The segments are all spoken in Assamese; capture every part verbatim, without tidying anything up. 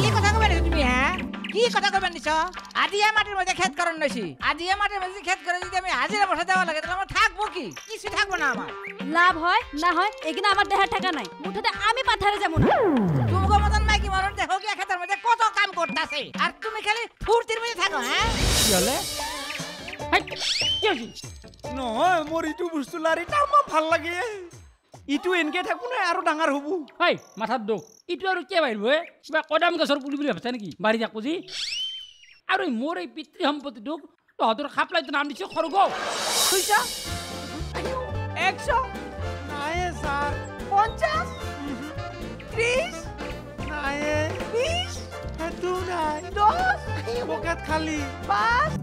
কি কথা কবা দিছ তুমি হ্যাঁ কি কথা কবা দিছ আজিয়া মাটির মধ্যে খেত করন নছি আজিয়া মাটির মধ্যে খেত করে যদি আমি হাজিরা বসা দেওয়া লাগে তাহলে আমার থাকবো কি কিছু থাকবো না আমার লাভ হয় না হয় এখানে আমার দেহের টাকা নাই মুঠতে আমি পাথারে যাব না তুমগো মতন মাইকি মরন দেখো কি খেতের মধ্যে কত কাম করতাছে আর তুমি খালি ফুর্তির মধ্যে থাকো হ্যাঁ কি হলে হাই কি হইছি নহয় মোৰ ইটো বস্তু লাৰি তামাম ভাল লাগে ইটো এনকে থাকো না আৰু ডাঙৰ হব হাই মাথাত দুখ ইটো আৰু কি বাইরব কিবা কদম গছৰ পুলি বুলি ভাবছা নেকি বাঢ়ি যাক বুজি আৰু মোৰ এই পিতৃ সম্পত্তিটোক তহঁতৰ খাপলাইটো নাম দিছে খৰগ পয়সা একশো নাই স্যার পঞ্চাশ ত্রিশ নাই বিশ এটো নাই দশ পকেট খালি পাঁচ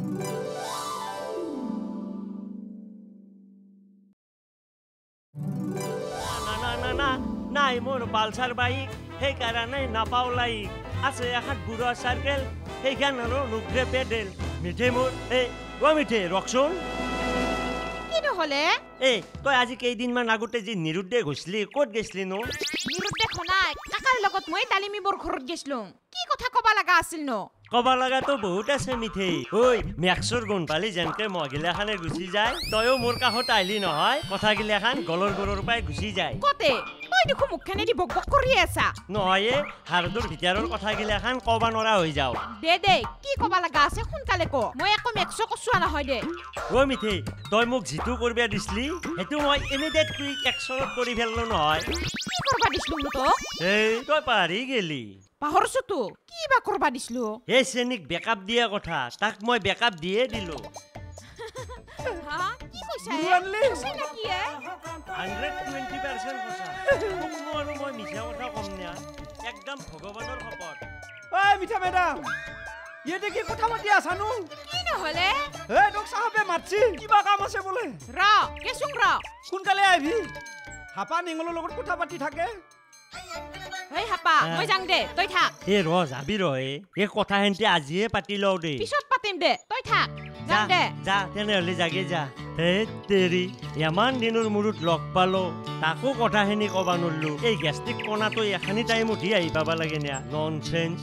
না না না নাই মোৰ পালচাৰ বাইক সেইকাৰণে নাপাওঁ লাইক আছে এখন বুঢ়া চাৰ্কেল সেইখন আৰু নুগ্ৰে পেডেল মিঠে মোৰ এই অ মিঠে ৰকচোন কি নহলে এই তই আজি কেইদিনমান আগতে যি নিৰুদ্দে গৈছিলি ক'ত গৈছিলি নো নিৰুদ্দে খনাই কাকাৰ লগত মই তালিমিবৰ ঘৰত গৈছিলো কি কথা কবা লগা আছিল নো কবা লগাতো বহুত আছে মিঠে ঐ মেক্সৰ গুণ পালি যেনকে মহিলাখানে গুচি যায় তয়ো মোৰ কাষত আহিলি নহয় কথাগিলাখান গলৰ গৰৰ পৰাই গুচি যায় কতে তই দেখো মুখখানেদি বক বক কৰি আছা নহয় হাৰদৰ ভিতৰৰ কথাগিলাখান কবা নৰা হৈ যাও দে দে কি কবা লগা আছে সোনকালে ক মই একো মেক্স কছোৱা নহয় দে ঐ মিঠে তই মোক যিটো কৰিব দিছিলি সেইটো মই ইমিডিয়েট কুইক একশনত কৰি ফেললো নহয় কি কৰবা দিছলো তো এই তই পাৰি গেলি পাহৰছো তো কি বা কৰবা দিছলো এই শ্ৰেণীক বেকআপ দিয়া কথা তাক মই বেকআপ দিয়ে দিলো হা কি কৈছা বুঢ়ালি। কৈছা নাকি এ হাণ্ড্ৰেড টুৱেণ্টি পাৰ্চেণ্ট সঁচা মোক আৰু মই মিছা কথা কম না একদম ভগৱানৰ শপত ঐ মিঠা মেডাম ইয়েতে কি কথা পাতি আছানো কি নহলে হে তোক সাহেবে মাতছি কিবা কাম আছে বোলে ৰ কেছুং ৰ সোনকালে আহিবি হাপা নিঙলৰ লগত কথা পাতি থাকে হেই হাপা মই যাং দে তই থাক এই ৰ যাবি ৰ এই কথা হেনতে আজিয়ে পাতি লওঁ দেই পিছত পাতিম দে তই থাক যা যাং দে যা তেনেহ'লে যাগে যা হে তেৰি ইমান দিনৰ মূৰত লগ পালো তাকো কথাখিনি ক'বা নোৱাৰিলো এই গেষ্টিক কণাটো এখানি টাইমতহি আহি পাবা লাগে না ননচেন্স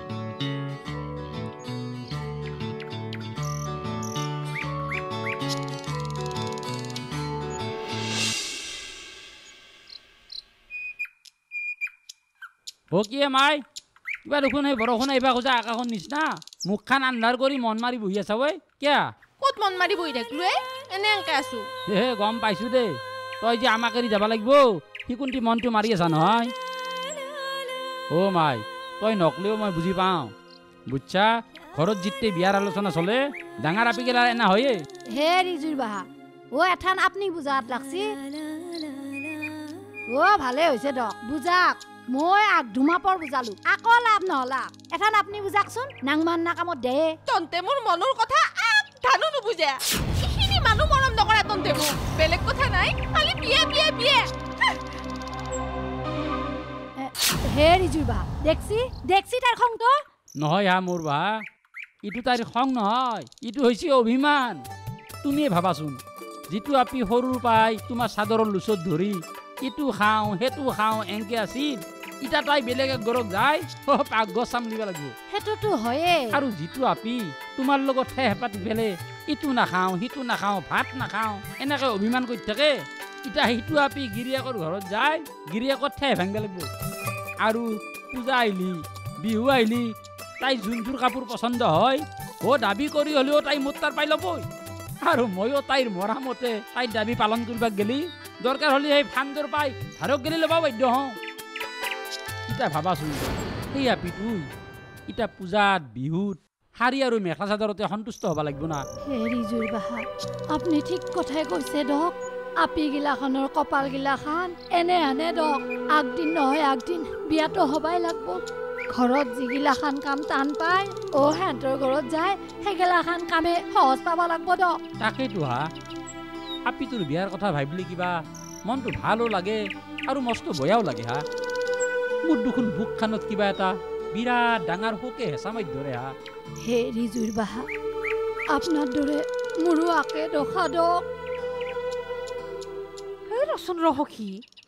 ও কি মাই কিবা দেখোন সেই বৰষুণ আহিবা খোজা আকাশৰ নিচিনা মুখখান আন্ধাৰ কৰি মন মাৰি বহি আছা ঐ কিয়া ক'ত মন মাৰি বহি থাকলো এ এনে এনকে আছো হে গম পাইছো দে তই যে আমাক এৰি যাব লাগিব সিকুন্তি মনটো মাৰি আছা নহয় অ মাই তই নকলেও মই বুজি পাওঁ বুজছা ঘৰত জিতে বিয়াৰ আলোচনা চলে ডাঙৰ আপি গেলা এনা হয়ে হে ৰিজুৰ বাহা ও এঠান আপনি বুজাত লাগছি ও ভালে হৈছে দক বুজাক মই আগ ধুমাপৰ বুজালো আকৌ লাভ নহলা এঠান আপনি বুজাকচোন নাংমান না কামত দে তন্তে মোৰ মনৰ কথা আগ ধানো নুবুজে ইখিনি মানুহ মৰম নকৰে তন্তে মোক বেলেগ কথা নাই খালি বিয়ে বিয়ে বিয়ে হে ৰিজুৰ বাহা দেখছি দেখছি তাৰ খংটো নহয় হা মোৰ বা ইটো তাইৰ খং নহয় ইটো হৈছে অভিমান তুমিয়ে ভাবাচোন যিটো আপি সৰুৰ পাই তোমাৰ চাদৰৰ লুচত ধৰি ইটো খাওঁ সেইটো খাওঁ এনকে আছিল ইটা তাই বেলেগ এক গৰক যায় পাকঘৰ চামলিব লাগিব সেইটোতো হয়ে আৰু যিটো আপি তোমাৰ লগত হেহ পাতি ফেলে ইটো নাখাওঁ সিটো নাখাওঁ ভাত নাখাওঁ এনেকে অভিমান কৰি থাকে ইটা সিটো আপি গিৰিয়েকৰ ঘৰত যায় গিৰিয়েকৰ ঠেহ ভাঙিব লাগিব আৰু পূজা আহিলি বিহু আহিলি তাই যোনযোৰ কাপোৰ পচন্দ হয় ও দাবী কৰি হ'লেও তাই মোৰ তাৰ পাই ল'বই আৰু ময়ো তাইৰ মৰামতে তাইৰ দাবী পালন কৰিব গেলি দৰকাৰ হ'লে সেই ফান্দৰ পাই ধাৰক গেলি ল'ব বাধ্য হওঁ ইটা ভাবাচোন সেই আপিটো ইটা পূজাত বিহুত শাৰী আৰু মেখেলা চাদৰতে সন্তুষ্ট হ'ব লাগিব না হে ৰিজুৰ বাহা আপুনি ঠিক কথাই কৈছে দক আপি গিলাখনৰ কপাল গিলাখান এনে আনে দক আগদিন নহয় আগদিন বিয়াতো হবাই লাগব ঘৰত যিগিলাখান কাম টান পায় অ হেঁতৰ ঘৰত যায় সেইগিলাখান কামে সহজ পাব লাগব দক তাকেইতো হা আপিটোৰ বিয়াৰ কথা ভাবিলে কিবা মনটো ভালো লাগে আৰু মস্ত বয়াও লাগে হা মোৰ দুখোন বুকখানত কিবা এটা বিৰাট ডাঙৰ শোকে হেঁচা মাৰি ধৰে হা হে ৰিজুৰ বাহা আপোনাৰ দৰে মোৰো আকে দখা দক ৰচোন ৰসখী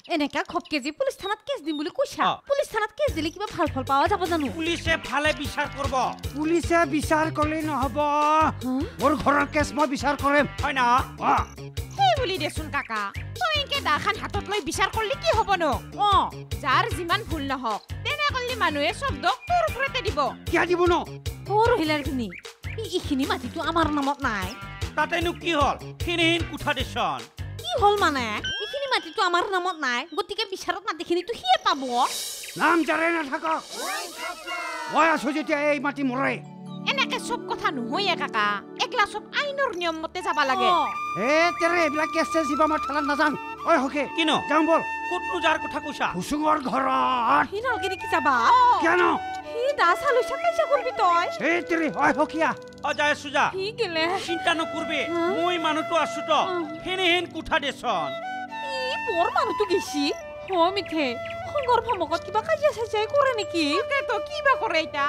এনেকা খপ কেজি পুলিচ থানাত কেছ দিম বুলি কৈছা পুলিচ থানাত কেছ দিলে কিবা ভাল ফল পাওয়া যাব জানো পুলিচে ভালে বিচাৰ কৰব পুলিচে বিচাৰ কৰিলে নহব মোৰ ঘৰৰ কেছ মই বিচাৰ কৰিম হয় না সেই বুলি দেচোন কাকা তই এনকে দাখান হাতত লৈ বিচাৰ কৰিলে কি হ'ব নো অ যাৰ যিমান ভুল নহওক তেনে কৰিলে মানুহে চব দক তোৰ ওপৰতে দিব কিয় দিব ন তোৰ হিলাৰখিনি ইখিনি মাটিটো আমাৰ নামত নাই তাতেনো কি হ'ল খিনিহীন কোঠা দিছন কি হ'ল মানে ইখিনি মাটিটো আমাৰ নামত নাই গতিকে বিচাৰত মাটিখিনিটো সিয়ে পাব নাম জাৰে নাথাক মই আছো যেতিয়া এই মাটি মৰে এনেকে সব কথা নহয়ে কাকা একলা সব আইনৰ নিয়ম মতে যাবা লাগে এ তেৰে এইবিলাক কেছ চেছ দিবা মই ঠেলাত নাযাম ঐ হকে কিনো যাম বল ক'তনো যাৰ কথা কৈছা কুচুঙৰ ঘৰত সি নালগিৰি কি যাবা কিয় ন সি দাস আলোচনা কাইজা কৰবি তই এ তেৰে ঐ হকিয়া অ যায় সুজা সি গেলে চিন্তা নকৰবি মই মানুহটো আছো তো খিনিহীন কোঠা দিছন ই বৰ মানুহটো গেছি হয় মিঠে সংগৰ ভমকত কিবা কাজিয়া চাইজাই কৰে নেকি তো কিবা কৰে এটা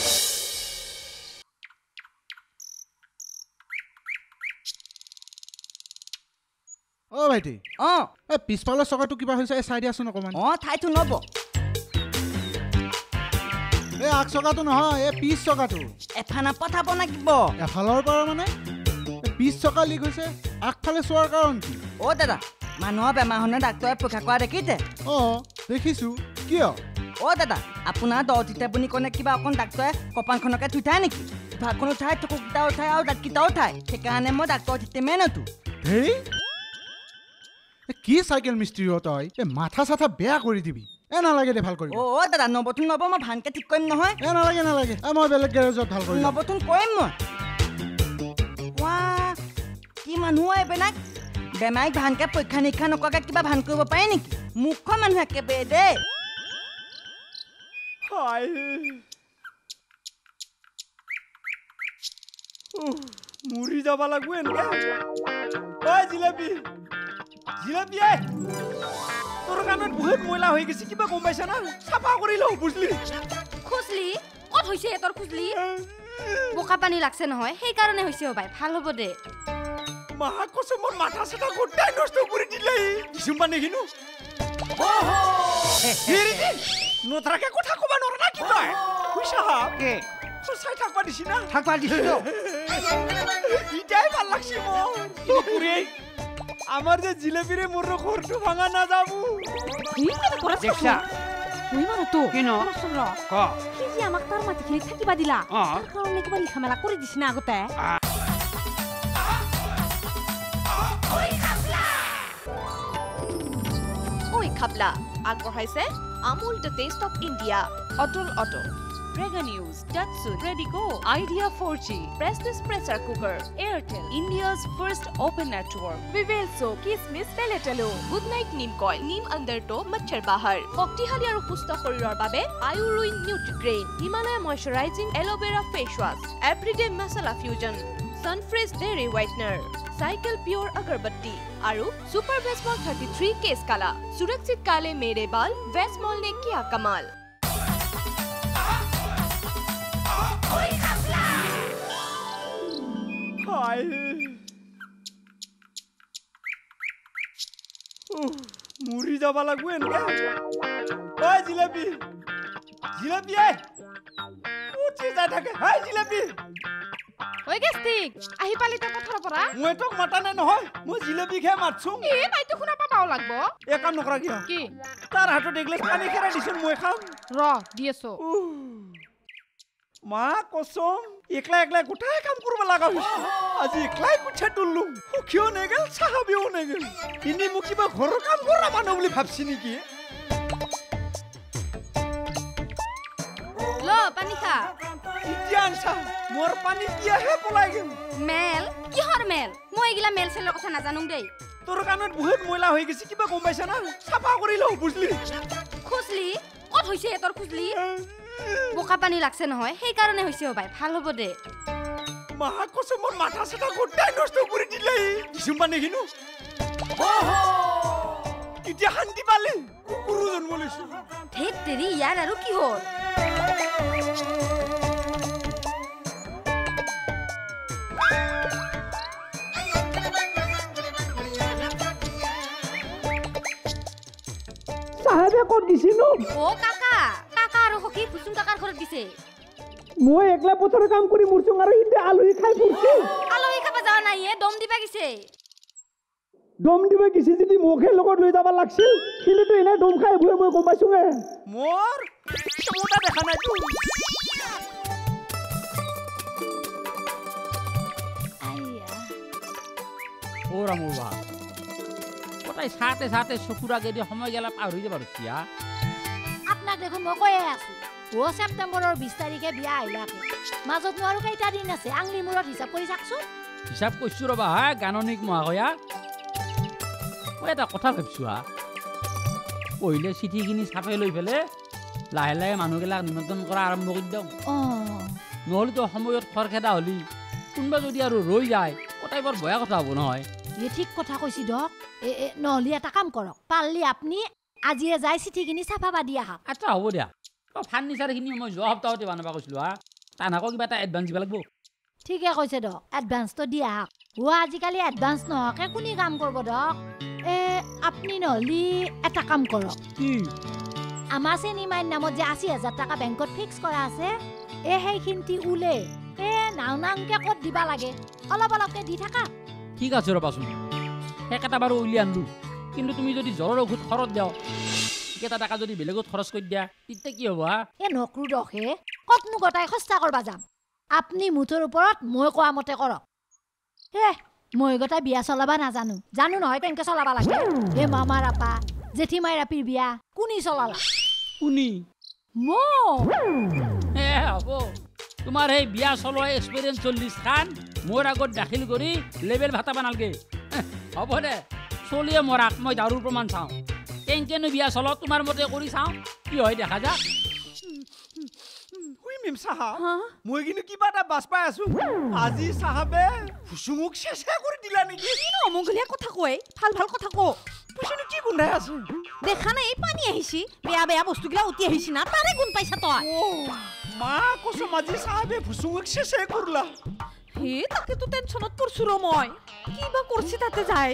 অ ভাইটি অ এই পিছফালৰ চকাটো কিবা হৈছে চাই দিয়াচোন অকণমান অ ঠাইটো নব এই আগ চকাটো নহয় এই পিছ চকাটো এফানা পঠাব লাগিব এফালৰ পৰা মানে পিছ চকা লিক হৈছে আগফালে চোৱাৰ কাৰণ কি অ দাদা মানুহৰ বেমাৰ হ'লে ডাক্তৰে পৰীক্ষা কৰা দেখিছে অ দেখিছো কিয় অ দাদা আপোনাৰ দহটিতে বুলি ক'লে কিবা অকণ ডাক্তৰে কপালখনকে থুঠাই নেকি ভাতখন উঠাই টকুকেইটা উঠাই আৰু দাঁতকেইটা উঠাই সেইকাৰণে মই ডাক্তৰ ঠিতে মেনতো হেই কি চাইকেল মিস্ত্ৰী তই এই মাথা চাথা বেয়া কৰি দিবি এ নালাগে দে ভাল কৰিব অ অ দাদা নবতুন নব মই ভালকে ঠিক কৰিম নহয় এ নালাগে নালাগে এ মই বেলেগ গেৰেজত ভাল কৰিম নবতুন কৰিম মই ৱা কি মানুহ এবেনাক বেমাৰীক ভালকে পৰীক্ষা নিৰীক্ষা নকৰাকে কিবা ভাল কৰিব পাৰে নেকি মুখ্য মানুহ একেবাৰে দে হাই মুৰি যাব লাগব এনেকে ঐ জিলাপি জিলাপি তোৰ কাণত বহুত ময়লা হৈ গৈছে কিবা গম পাইছা না চাফা কৰি লওঁ বুজলি খুজলি ক'ত হৈছে তোৰ খুজলি বোকা পানী লাগছে নহয় সেইকাৰণে হৈছে হবাই ভাল হ'ব দে মাহা কছে মোৰ মাথা চাথা গোটাই নষ্ট কৰি দিলে কিছুমান নেকিনো নতৰাকে কথা ক'বা নোৱাৰা না কি তই পইচা কে চাই থাকবা দিছি না থাকবা দিছিল ইটাই ভাল লাগছি মোৰ আমার যে জিলেবিরে মোর ঘরটো ভাঙা না যাবো ই কেনে কৰে দেখছা ওই মানুহটো কিনো শুন ক সি যে আমাক তাৰ মাটিখিনি থাকিবা দিলা অ তাৰ কাৰণে কিবা লিখা মেলা কৰি দিছি না আগতে ওই খাপলা আগবঢ়াইছে Amul the taste of India অটল auto Prega News, Datsun, Redigo, Idea four G, Prestige Pressure Cooker, Airtel, India's first open network, Vivelso, Kismis, Peletalo, Good Night Neem Coil, Neem Undertow, Machhar Bahar, Shaktiশালী আৰু সুস্থ শৰীৰৰ বাবে Ayurved Nutrigrain, Himalaya Moisturizing Aloe Vera Face Wash, Everyday Masala Fusion, Sunfresh Dairy Whitener, Cycle Pure Agarbatti, আৰু Super Vesmol thirty-three Case Kala, सुरक्षित काले मेरे बाल, Vesmol ने किया कमाल। হাই মুৰি যাব লাগব এনেকে ঐ জিলাপি জিলাপি উঠি যাই থাকে হাই জিলাপি ওই গেষ্টিক আহি পালি তই পথাৰৰ পৰা মই তোক মাতা নাই নহয় মই জিলাপি খাই মাতছো এ বাইটো শুনা পাবাও লাগব এ কাম নকৰা কিয় কি তাৰ হাতত এগিলাচ পানী খেৰাই দিছোন মই খাম ৰ দি আছো মা কসম একলা একলা গোটাই কাম কৰিব লাগা হৈছে আজি একলাই কুঠা তুললো সুখিও নেগেল চাহাবিও নেগেল ইনি মোক কিবা ঘৰৰ কাম কৰা মানুহ বুলি ভাবছি নেকি ল পানী খা এতিয়া আনছা মোৰ পানী কিয়াহে পলাই গেল মেল কিহৰ মেল মই এগিলা মেল চেলৰ কথা নাজানো দেই তোৰ কাণত বহুত ময়লা হৈ গৈছে কিবা গম পাইছা না চাফা কৰি লওঁ বুজলি খুজলি ক'ত হৈছে তোৰ খুজলি বোকা পানী লাগছে নহয় সেইকাৰণে হৈছে হবাই ভাল হ'ব দে মাহা কছে মোৰ মাথা চাথা গোটাই নষ্ট কৰি দিলে কিছুমান নেকিনো এতিয়া শান্তি পালে কুকুৰো জন্ম লৈছো ধেত তেৰি ইয়াৰ আৰু কি হ'ল এতিয়া ক'ত গিছিনো ও কাকা কাকা আৰু সখী ফুচুং কাকাৰ ঘৰত দিছে মই একলা পথৰ কাম কৰি মুৰচুং আৰু ইতে আলহী খাই ফুৰছে আলহী খাব যাৱা নাই এ দম দিবা গিছে দম দিবা গিছে যদি মোকে লগত লৈ যাব লাগছিল কিন্তু এনে দম খাই ভুৱে মই গম পাইছোঁগে মোৰ তোমটা দেখা নাই তো ওরা মোবা কোথায় সাথে সাথে চকুর আগে দিয়ে সময় গেলা পাহৰি যাব দিয়া আপোনাক দেখোন মই কৈয়ে আছো ও ছেপ্টেম্বৰৰ বিশ তাৰিখে বিয়া আহিলাকে মাজত আৰু কেইটা দিন আছে আংলি মূৰত হিচাপ কৰি চাকচোন হিচাপ কৰিছো ৰবা হা গাননিক মহাকয়া মই এটা কথা ভাবিছো হা পहिले চিঠিখিনি চাপে লৈ পেলাই লাহে লাহে মানুহগিলাক নিমন্ত্ৰণ কৰা আৰম্ভ কৰি দিওঁ নহ'লেতো সময়ত খৰখেদা হ'লি কোনোবা যদি আৰু ৰৈ যায় কথাই বৰ বেয়া কথা হ'ব নহয় এ ঠিক কথা কৈছি দক এ নহ'লে এটা কাম কৰক পাৰলি আপুনি আজিয়ে যাই চিঠিখিনি চাফাবা দি আহক আচ্ছা হ'ব দিয়া ফাৰ্নিচাৰখিনি মই যোৱা সপ্তাহতে বনাব কৈছিলোঁ হা তান আকৌ কিবা এটা এডভান্স দিব লাগিব ঠিকে কৈছে দক এডভান্সটো দি আহক ও আজিকালি এডভান্স নহকে কোনে কাম কৰিব দক এ আপুনি নহ'লে এটা কাম কৰক কি আমাৰ চিনেমাৰ নামত যে আশী হাজাৰ টকা বেংকত ফিক্স কৰা আছে এ সেইখিনি ওলে এ নাও নাংকে ক'ত দিবা লাগে অলপ অলপকে দি থাকা ঠিক আছে ৰ'বাচোন সেইকেইটা বাৰু উলিয়াই আনলো কিন্তু তুমি যদি জ্বৰৰ ঔষধ খৰচ দিওঁ কেইটা টকা যদি বেলেগত খৰচ কৰি দিয়া তেতিয়া কি হ'ব হা এ নকৰো দক হে কতনো গটাই সস্তা কৰবা যাম আপুনি মুঠৰ ওপৰত মই কোৱা মতে কৰক হে মই গটাই বিয়া চলাবা নাজানো জানো নহয় কেনেকে চলাবা লাগে হে মামাৰ আপা জেঠিমাইৰ আপিৰ বিয়া কোনি চলালা কোনি মো হে হ'ব তোমাৰ এই বিয়া চলোৱা এক্সপিৰিয়েঞ্চ চল্লিছ খান মোৰ আগত দাখিল কৰি লেবেল ভাতাবা নালগে হ'ব দে চলিয়ে মৰাক মই দাৰুৰ প্ৰমাণ চাওঁ কেনেকেনো বিয়া চল তোমাৰ মতে কৰি চাওঁ কি হয় দেখা যা মই কিন্তু কিবা এটা বাছ পাই আছো আজি চাহাবে ফুচুঙক চেষ্টা কৰি দিলা নেকি কিনো অমংগলীয়া কথা কয় ভাল ভাল কথা ক পুচিনো কি গোন্ধাই আছে দেখা নাই পানী আহিছি বেয়া বেয়া বস্তুগিলা উঠি আহিছি না তাৰে গুণ পাইছা তই মা কসম আজি চাহাবে ফুচুঙক চেষ্টা কৰলা হে তাকে তো টেনশনত পড়ছো ৰ মই কিবা করছি তাতে যাই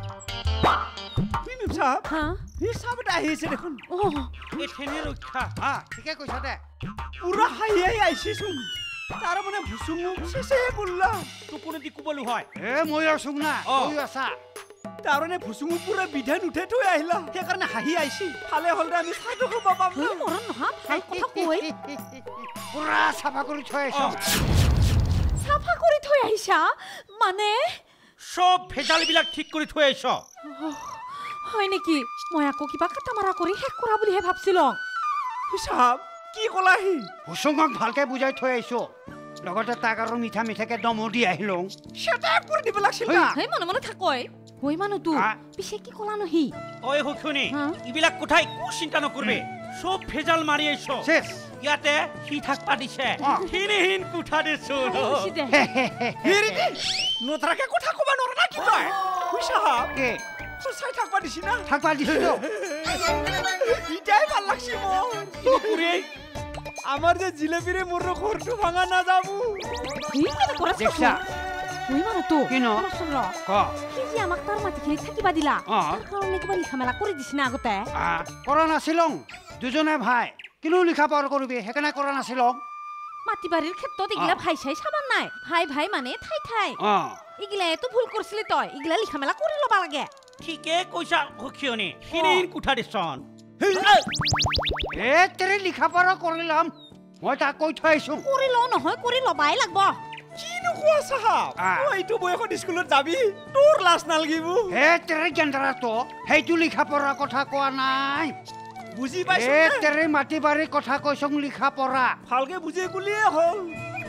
মিম সাহেব হ্যাঁ হে সাহেব এটা আহিছে দেখোন ও এথেনে ৰক্ষা হা ঠিকে কৈছা দে পুরা হাইয়াই আইছিছুন তার মানে ভুসুঙক চেষ্টা কৰলা টোপনি দি কুবলো হয় এ মই আছো না তুই আছা তাৰ মানে ভুসুঙক পুৰা বিধান উঠে থৈ আহিলা সেইকাৰণে হাঁহি আইছি ভালে হ'ল আমি চাইটো কব পাম হে মৰণ নহা ভাল কথা কই পুৰা চাফা কৰি থৈ আছো সাফা কৰি থৈ আহিছা মানে সব ভেজালবিলাক ঠিক কৰি থৈ আহিছ হয় নেকি মই আকৌ কিবা কাটা মাৰা কৰি শেষ কৰা বুলিহে ভাবছিলো সাহেব কি কলাহি ভুসুঙক ভালকে বুজাই থৈ আহিছো লগতে তাক আৰু মিঠা মিঠাকে দমো দি আহিলো সেটা কৰি দিব লাগছিল না হে মনে মনে থাকই হই মানু তু পিছে কি কলা নহি ওই হখুনি ইবিলাক কোঠাই কো চিন্তা নকৰবে সব ভেজাল মাৰি আইছ শেষ ইয়াতে হি থাকপা দিছে হিনিহিন কোঠা দিছো হেৰি নতৰাকে কথা কবা নৰা না কি কয় সাহেব কে চাই থাকবা দিছি না থাকবা দিছো ইটাই ভাল লাগছি মোরে আমার যে জিলেবিরে মোর ঘরটো ভাঙা না যাবো হি মানে করছ দেখছা হই মানু তু কিনো শুনল ক কি যে আমাক তার মাটিখিনি থাকিবা দিলা তার কারণে কিবা লিখা মেলা কৰি দিছ না আগতে কৰা নাছিলং দুজনে ভাই কিনো লিখা পাৰ কৰিবি হেকানে কৰা নাছিলং মাটি বাড়ির ক্ষেত্ৰত ইগলা ভাই চাই সামান নাই ভাই ভাই মানে ঠাই ঠাই ইগলা এতো ভুল করছিলি তই ইগলা লিখা মেলা কৰি লবা লাগে ঠিকে কইছা হখিয়নি হিনিহিন কোঠা দিছন এ তেৰে লিখা পাৰ কৰিলাম মই তাক কৈ থৈ আহিছো কৰি ল নহয় কৰি লবাই লাগব কিনো কোৱা সাহেব এইটো বয়সত স্কুলত যাবি তোৰ লাজ নালগিব হে তেৰে গেন্দাৰা তো সেইটো লিখা পঢ়া কথা কোৱা নাই বুজি পাইছ এ তেৰে মাটি বাৰী কথা কৈছং লিখা পঢ়া ভালকে বুজি কুলিয়ে হ'ল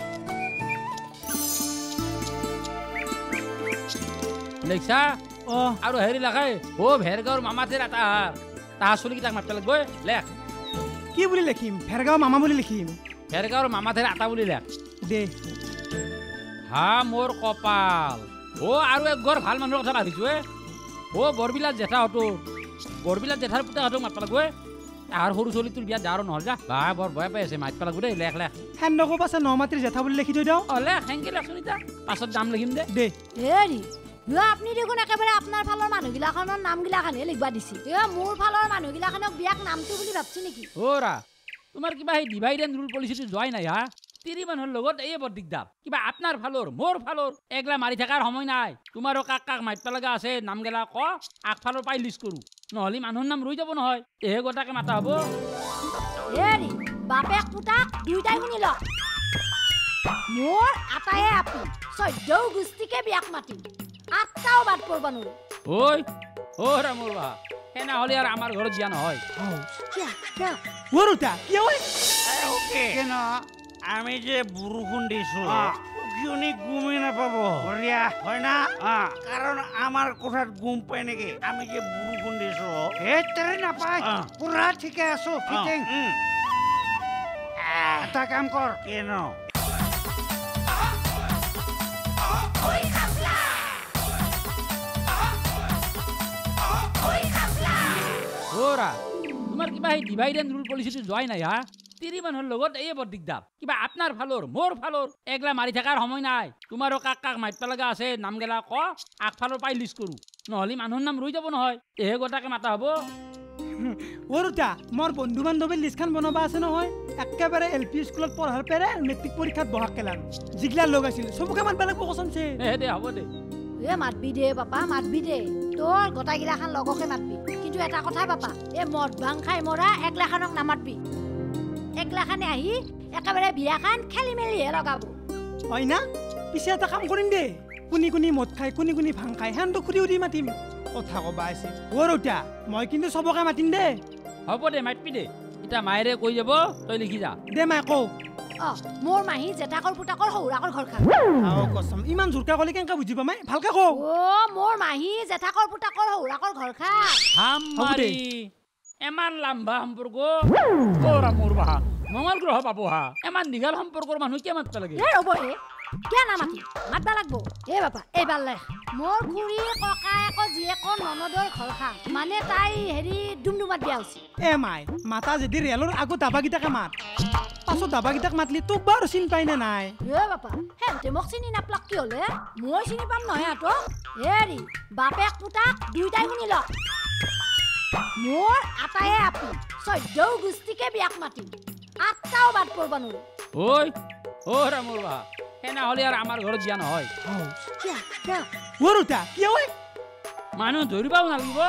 লেখা আৰু হেৰি লাগাই ও ভেৰগাঁৱৰ মামাতেৰ এটা তাহা চলি তাক মাতিব লাগিব লেখ কি বুলি লিখিম ভেৰগাঁও মামা বুলি লিখিম ভেৰগাঁৱৰ মামাতেৰ আটা বুলি লেখ দে হা মোৰ কপাল ও আৰু এক ঘৰ ভাল মানুহৰ কথা ভাবিছো এ ও বৰবিলাত জেঠা হতো বৰবিলাত জেঠাৰ পুতেক হতক মাতিব লাগিব আৰু সৰু চলিটোৰ বিয়াত যাওঁ নহ'ল যা বা বৰ ভয় পাই আছে মাতিব লাগিব দেই লেখ লেখ সেন্দকো পাছে ন মাতিৰ জেঠা বুলি লিখি থৈ দিওঁ অ লেখ সেনকে লেখচোন এতিয়া পাছত যাম লিখিম দে দে হেৰি ইয়া আপনি দেখোন একেবাৰে আপোনাৰ ফালৰ মানুহগিলাখনৰ নামগিলাখানহে লিখবা দিছি ইয়া মোৰ ফালৰ মানুহগিলাখনক বিয়াক নামটো বুলি ভাবছি নেকি ওৰা তোমাৰ কিবা সেই ডিভাইড এণ্ড ৰুল পলিচিটো যোৱাই নাই হা তিৰি মানুহৰ লগত এই বৰ দিগদাৰ কিবা আপোনাৰ ফালৰ মোৰ ফালৰ এগলা মাৰি থকাৰ সময় নাই তোমাৰো কাক কাক মাতিব লগা আছে নামগেলা ক আগফালৰ পাই লিষ্ট কৰোঁ নহ'লে মানুহৰ নাম ৰৈ যাব নহয় এহে গোটাকে মাতা হ'ব এৰি বাপেক পুতাক দুইটাই শুনি ল মোৰ আটায়ে আপি চৈধ্যও গুষ্টিকে বিয়াক মাতি আঠটাও বাদ পৰব নোৱাৰো ঐ ওৰা মোৰ বা সেনা হ'লে আৰু আমাৰ ঘৰত দিয়া নহয় ওৰুটা কি হয় কেন আমি যে বৰষুণ দিছো কিয়নি গুমি নাপাব হয় না কাৰণ আমাৰ কোঠাত গুম পাই নেকি আমি যে বৰষুণ দিছো এটাৰে নাপায় পুৰা ঠিকে আছো ফিটিং এটা কাম কৰ কেন ওৰা তোমাৰ কিবা সেই ডিভাইড এণ্ড ৰুল পলিচিটো যোৱাই নাই হা তিৰি মানুহৰ লগত এই বৰ দিগদাৰ কিবা আপোনাৰ ফালৰ মোৰ ফালৰ এগলা মাৰি থকাৰ সময় নাই তোমাৰো কাক কাক মাতিব লগা আছে নামগেলা ক আগফালৰ পাই লিষ্ট কৰোঁ নহ'লে মানুহৰ নাম ৰৈ যাব নহয় এহে গোটাকে মাতা হ'ব ওৰুটা মোৰ বন্ধু বান্ধৱীৰ লিষ্টখন বনাবা আছে নহয় একেবাৰে এল পি স্কুলত পঢ়াৰ পেৰে মেট্ৰিক পৰীক্ষাত বহাক কেলান যিগিলা লগ আছিল চবকে মাতবা লাগব কচমছে এহে দে হ'ব দে এ মাতবি দে পাপা মাতবি দে তোৰ গোটাগিলাখান লগকে মাতবি কিন্তু এটা কথা পাপা এ মদ ভাং খাই মৰা একলাখানক নামাতবি একলাখানে আহি একেবাৰে বিয়াখান খেলি মেলিহে লগাব হয় না পিছে এটা কাম কৰিম দে কোনি কোনি মদ খাই কোনি কোনি ভাং খাই হেনটো খুৰি উৰি মাতিম কথা কবা আছে ওৰুটা মই কিন্তু চবকে মাতিম দে হ'ব দে মাতবি দে এতিয়া মায়েৰে কৈ যাব তই লিখি যা দে মাই কওঁ অ মোৰ মাহী জেঠাকৰ পুতাকৰ সৌৰাকৰ ঘৰ খান আও কসম ইমান জোৰকে ক'লে কেনেকে বুজিবা মাই ভালকে কওঁ অ মোৰ মাহী জেঠাকৰ পুতাকৰ সৌৰাকৰ ঘৰ খান হামাৰি এমান লাম্বা সম্পৰ্ক ওৰা মোৰ বা মঙ্গল গ্ৰহ পাব হা এমান দীঘল সম্পৰ্কৰ মানুহ কিয় মাতবা লাগে এ ৰ'ব হে কিয় নামাতি মাতবা লাগব এ বাপা এইবাৰ লে মোৰ খুৰী ককায়েক জীয়েকৰ ননদৰ ঘৰ খান মানে তাই হেৰি ডুমডুমাত বিয়া হৈছে এ মাই মাতা যদি ৰেলৰ আগত দাবাগিটাকে মাত পাছত দাবাগিটাক মাতলি তোক বাৰু চিন পাই নে নাই এ বাপা হেঁতে মোক চিনি নাপলাক কি হ'লে মই চিনি পাম নহয় আতো হেৰি বাপেক পুতাক দুইটাই শুনি ল মোৰ আটায়ে আপি চৈধ্যও গুষ্টিকে বিয়াক মাতি আঠটাও বাদ পৰব নোৱাৰো ঐ ওৰা মোৰ বা সেনা হ'লে আৰু আমাৰ ঘৰত দিয়া নহয় ওৰুটা কি হয় মানুহ ধৰিবাও নালাগিব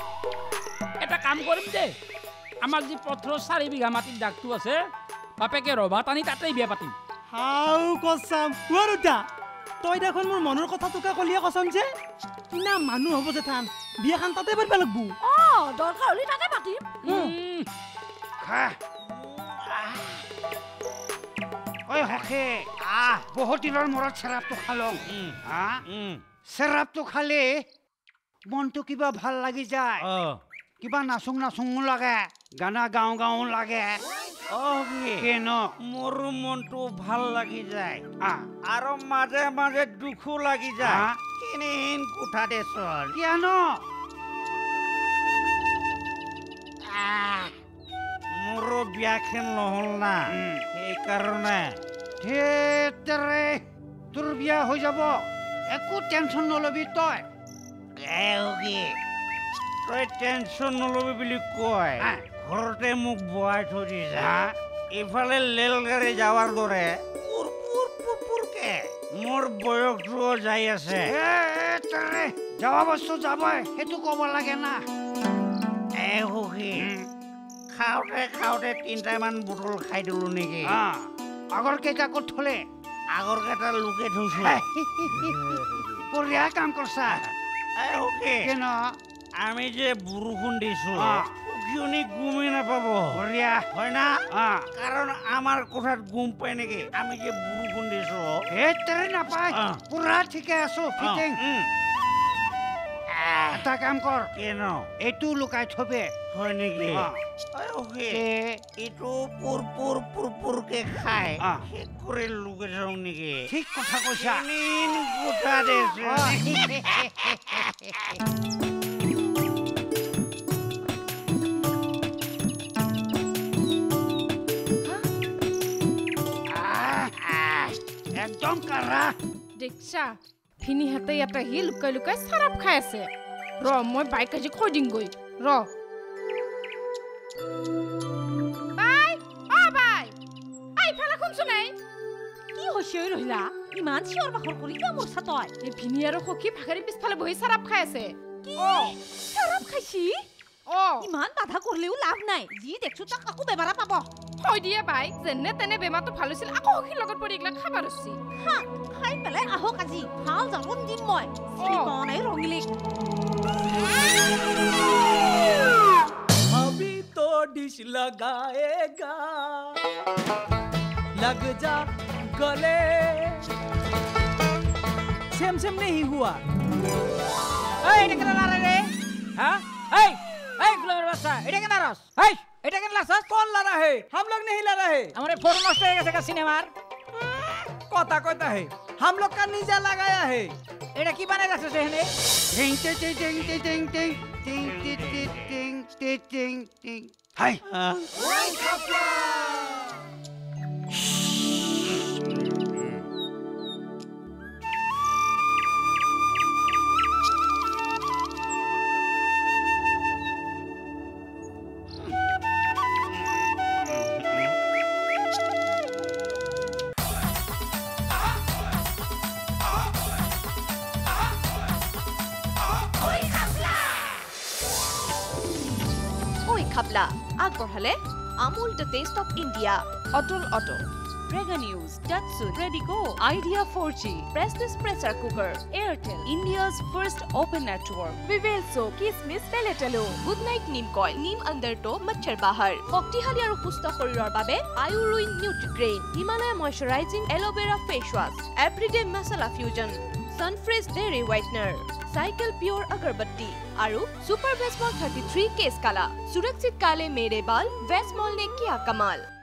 এটা কাম কৰিম দে আমাৰ যি পথৰৰ চাৰি বিঘা মাটিৰ দাগটো আছে বাপেকে ৰভা টানি তাতেই বিয়া পাতিম হাও কসম ওৰুটা তই দেখোন মোৰ মনৰ কথা তোকে কলিয়ে কসম যে কিনা মানুহ হ'ব যে থান বিয়াখান তাতে পাতিব লাগব অ দৰকাৰ হ'লে তাতে পাতিম খা ঐ হকে আহ বহুত দিনৰ মূৰত চেৰাপটো খালো হা চেৰাপটো খালে মনটো কিবা ভাল লাগি যায় কিবা নাচুং নাচুং লাগে গানা গাওঁ গাওঁ লাগে কেন মোৰ মনটো ভাল লাগি যায় আৰু মাজে মাজে দুখো লাগি যায় কিনিন কোঠাতে চল কিয়নো মোৰ বিয়াখন নহল না সেইকাৰণে ধেতৰে তোৰ বিয়া হৈ যাব একো টেনচন নলবি তই তই টেনচন নলবি বুলি কয় ঘৰতে মোক বোৱাই থৈ দিছা ইফালে ৰেলগাড়ী যাৱাৰ দৰে মোৰ বয়সটোও যাই আছে যাৱা বস্তু যাবই সেইটো ক'ব লাগে না এ সুখী খাওঁতে খাওঁতে তিনিটামান বটল খাই দিলো নেকি আগৰ কেইটা ক'ত থলে আগৰ কেইটা লুকে থৈছো বঢ়িয়া কাম কৰছা কেন আমি যে বৰষুণ দিছো কিয়নি গুমি নাপাব হয় না কাৰণ আমাৰ কোঠাত গুম পাই নেকি আমি যে বৰষুণ দিছো এটাৰে নাপায় পুৰা ঠিকে আছো ফিটিং এটা কাম কৰ কেন এইটো লুকাই থবে হয় নেকি এইটো পুৰ পুৰ পুৰ পুৰকে খাই শেষ কৰি লুকে থওঁ নেকি ঠিক কথা কৈছা কোঠা দিছো একদম কাৰা দীক্ষা ফিনিহঁতে ইয়াতে আহি লুকাই লুকাই চাৰাপ খাই আছে ৰ মই বাইক আজি কৈ দিমগৈ ৰ বাই অ বাই আই ফেলা শুনছোন নাই কি হৈছে ৰহিলা ইমান চিঞৰ বাখৰ কৰি কিয় মৰছা তই এই ভিনি আৰু সখী ভাগাৰী পিছফালে বহি চাৰাপ খাই আছে অ চাৰাপ খাইছি অ ইমান বাধা কৰিলেও লাভ নাই যি দেখছো তাক আকৌ বেমাৰা পাব হয় দিয়ে বাই যেনে তেনে বেমাৰটো ভাল হৈছিল আকৌ সখীৰ লগত পৰি এইগিলা খাব ধৰছি হা খাই পেলাই আহক আজি ভাল জালন দিম মই চিনি পোৱা নাই ৰঙিলিক अभी तो डिश लगाएगा लग जा गले सेम सेम नहीं हुआ এই এটা কেন লারে রে হ্যাঁ এই এই গুলামের বাচ্চা এটা কেন রস এই এটা কেন লাসস कौन ला रहा है हम लोग नहीं ला रहे আমারে ফটো নষ্ট হয়ে গেছে কা সিনেমার कोता कोता है हम लोग का नीजा लगाया है এটা কি বানাই রাখছস এখানে টিং টিং টিং টিং টিং টিং টিং টিং টিং টিং টিং হাই Khapla আগবঢ়ালে Amul the taste of India অটল auto Prega News, Datsun, Ready Go, Idea four G, Prestige Pressure Cooker, Airtel, India's first open network, Vivel Soap, Kismis Peletalo, Good Night Neem Coil, Neem Undertow, Machhar Bahar, Shaktiশালী আৰু সুস্থ শৰীৰৰ বাবে Ayurved Nutrigrain, Himalaya Moisturizing Aloe Vera Face Wash, Everyday Masala Fusion, Sunfresh Dairy Whitener, Cycle Pure Agarbatti, আৰু Super Vesmol thirty-three Case Kala, Surakshit Kale Mere Bal, Vesmol ne kiya kamal.